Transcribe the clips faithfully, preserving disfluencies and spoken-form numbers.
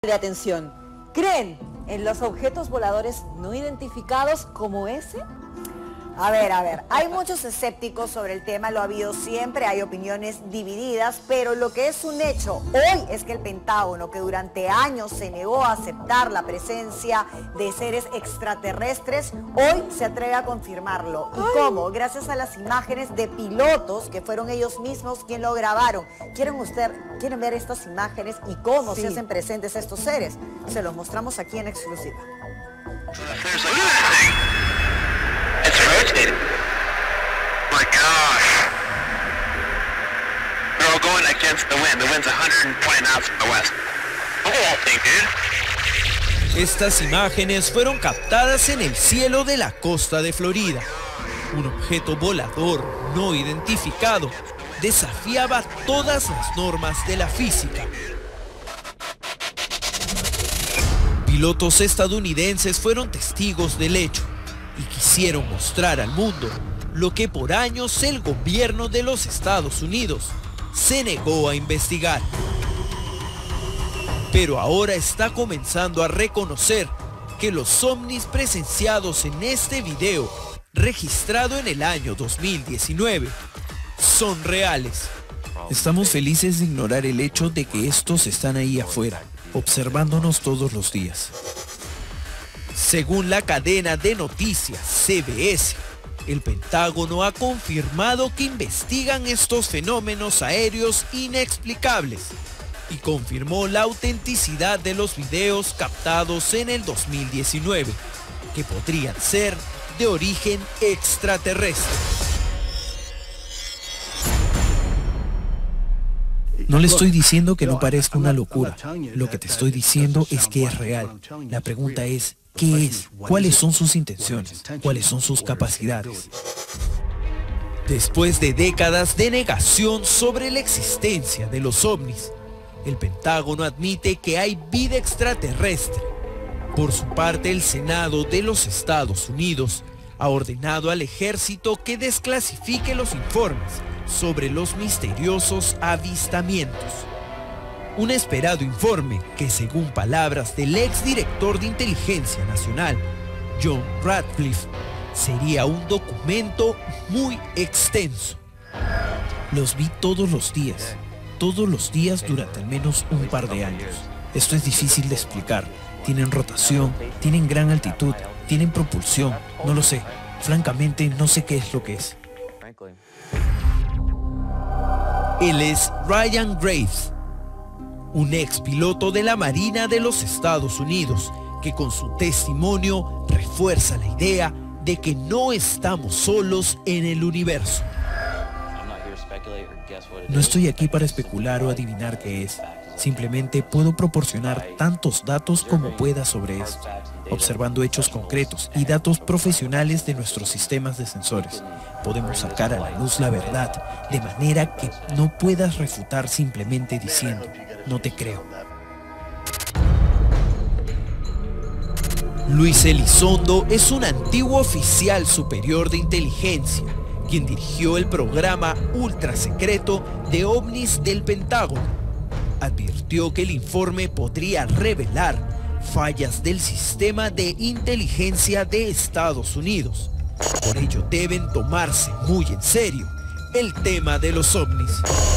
de atención. ¿Creen en los objetos voladores no identificados como ese? A ver, a ver, hay muchos escépticos sobre el tema, lo ha habido siempre, hay opiniones divididas, pero lo que es un hecho hoy es que el Pentágono, que durante años se negó a aceptar la presencia de seres extraterrestres, hoy se atreve a confirmarlo. ¿Y cómo? Gracias a las imágenes de pilotos, que fueron ellos mismos quienes lo grabaron. ¿Quieren, usted, ¿Quieren ver estas imágenes y cómo sí. se hacen presentes estos seres? Se los mostramos aquí en exclusiva. It's rotating. My gosh. They're all going against the wind. The wind's one hundred twenty knots from the west. Look at that thing, dude. Estas imágenes fueron captadas en el cielo de la costa de Florida. Un objeto volador no identificado desafiaba todas las normas de la física. Pilotos estadounidenses fueron testigos del hecho y quisieron mostrar al mundo lo que por años el gobierno de los Estados Unidos se negó a investigar. Pero ahora está comenzando a reconocer que los ovnis presenciados en este video, registrado en el año dos mil diecinueve, son reales. Estamos felices de ignorar el hecho de que estos están ahí afuera, observándonos todos los días. Según la cadena de noticias C B S, el Pentágono ha confirmado que investigan estos fenómenos aéreos inexplicables y confirmó la autenticidad de los videos captados en el dos mil diecinueve, que podrían ser de origen extraterrestre. No le estoy diciendo que no parezca una locura. Lo que te estoy diciendo es que es real. La pregunta es, ¿qué es? ¿Cuáles son sus intenciones? ¿Cuáles son sus capacidades? Después de décadas de negación sobre la existencia de los ovnis, el Pentágono admite que hay vida extraterrestre. Por su parte, el Senado de los Estados Unidos ha ordenado al ejército que desclasifique los informes sobre los misteriosos avistamientos. Un esperado informe que, según palabras del exdirector de Inteligencia Nacional, John Ratcliffe, sería un documento muy extenso. Los vi todos los días, todos los días durante al menos un par de años. Esto es difícil de explicar. Tienen rotación, tienen gran altitud, tienen propulsión, no lo sé. Francamente, no sé qué es lo que es. Él es Ryan Graves, un ex piloto de la Marina de los Estados Unidos, que con su testimonio refuerza la idea de que no estamos solos en el universo. No estoy aquí para especular o adivinar qué es. Simplemente puedo proporcionar tantos datos como pueda sobre esto, observando hechos concretos y datos profesionales de nuestros sistemas de sensores. Podemos sacar a la luz la verdad, de manera que no puedas refutar simplemente diciendo, no te creo. Luis Elizondo es un antiguo oficial superior de inteligencia, quien dirigió el programa ultra secreto de ovnis del Pentágono. Advirtió que el informe podría revelar fallas del sistema de inteligencia de Estados Unidos. Por ello deben tomarse muy en serio el tema de los ovnis.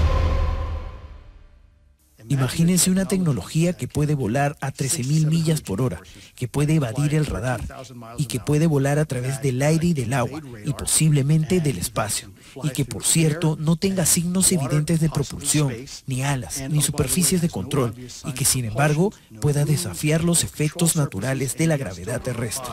Imagínense una tecnología que puede volar a trece mil millas por hora, que puede evadir el radar y que puede volar a través del aire y del agua y posiblemente del espacio, y que por cierto no tenga signos evidentes de propulsión, ni alas, ni superficies de control, y que sin embargo pueda desafiar los efectos naturales de la gravedad terrestre.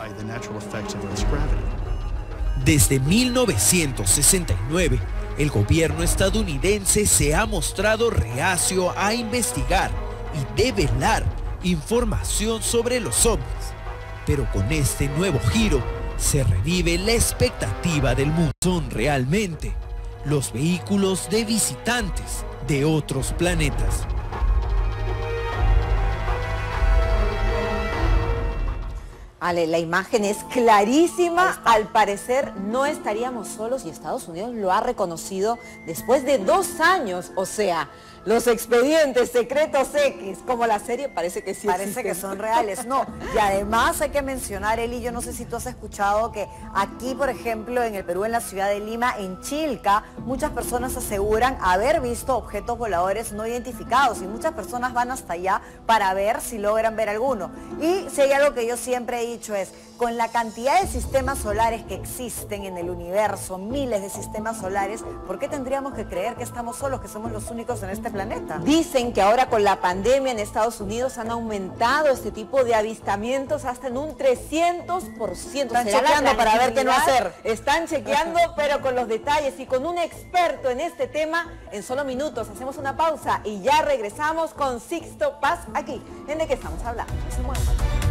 Desde mil novecientos sesenta y nueve, el gobierno estadounidense se ha mostrado reacio a investigar y develar información sobre los ovnis. Pero con este nuevo giro, se revive la expectativa del mundo. Son realmente los vehículos de visitantes de otros planetas. Ale, la imagen es clarísima. Al parecer no estaríamos solos y Estados Unidos lo ha reconocido después de dos años. O sea, Los expedientes secretos X, como la serie, parece que sí Parece existen. que son reales, no. Y además hay que mencionar, Eli, yo no sé si tú has escuchado que aquí, por ejemplo, en el Perú, en la ciudad de Lima, en Chilca, muchas personas aseguran haber visto objetos voladores no identificados y muchas personas van hasta allá para ver si logran ver alguno. Y si hay algo que yo siempre he dicho es, con la cantidad de sistemas solares que existen en el universo, miles de sistemas solares, ¿por qué tendríamos que creer que estamos solos, que somos los únicos en este planeta? Dicen que ahora con la pandemia en Estados Unidos han aumentado este tipo de avistamientos hasta en un trescientos por ciento. Están ¿Será la chequeando para ver qué no tranquilidad? hacer. Están chequeando, pero con los detalles y con un experto en este tema. En solo minutos hacemos una pausa y ya regresamos con Sixto Paz aquí, en De Qué Estamos Hablando. No se muevan.